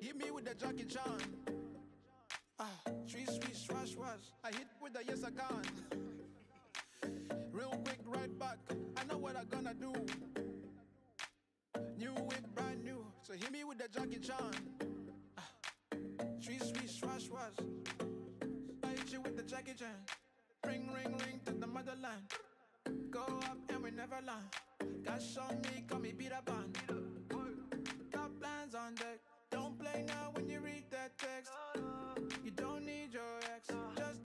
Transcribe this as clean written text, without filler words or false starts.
hit me with the Jackie Chan. Sweet, sweet, swash, swash. I hit with the yes I can. Real quick, right back. I know what I'm gonna do. New whip, brand new. So hit me with the Jackie Chan. Sweet, sweet, swash, swash. I hit you with the Jackie Chan. Ring, ring, ring to the motherland. Go up and we never land. Cash on me, call me Peter Pan.